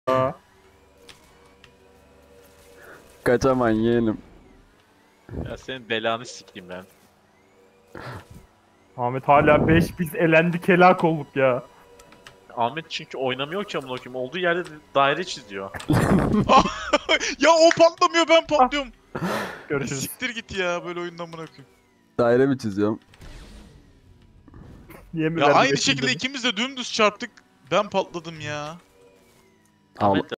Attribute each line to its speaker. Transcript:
Speaker 1: Kaçaman yeğenim.
Speaker 2: Ya senin belanı sikeyim ben.
Speaker 3: Ahmet hala 5 biz elendik helak olduk ya.
Speaker 2: Ahmet çünkü oynamıyor ki amına koyayım. Olduğu yerde daire çiziyor.
Speaker 4: Ya o patlamıyor, ben patlıyorum.
Speaker 3: Görüşürüz.
Speaker 4: Siktir git ya, böyle oyundan bırakayım.
Speaker 1: Daire mi çiziyorum?
Speaker 3: Niye mi
Speaker 4: Ya
Speaker 3: verdi
Speaker 4: aynı
Speaker 3: beşini
Speaker 4: şekilde
Speaker 3: dedi?
Speaker 4: ikimiz de dümdüz çarptık. Ben patladım ya.
Speaker 1: Al.
Speaker 2: Ahmet